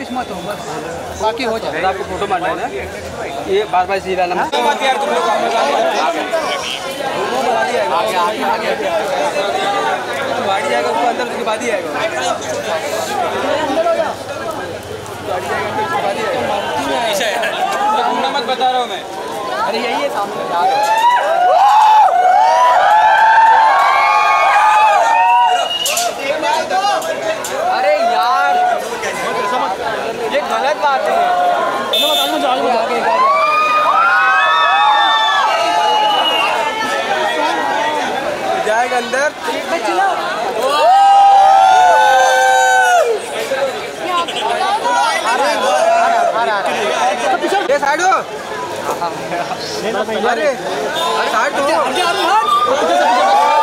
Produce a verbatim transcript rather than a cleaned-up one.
बारिश मत हो बस, बाकी हो जाए। आपको फोटो मारना है ना, ये बार बार सीधा ना यार तुम लोग गाड़ी जाएगा उसको अंदर उसके बाद ही आएगा, गाड़ी जाएगा उसके बाद ही आएगा। मत बता रहा हूँ मैं। अरे यही है सामने यार। अरे यार ये गलत बात है। जाएगा अंदर ये साइड हो। अरे साइड हो।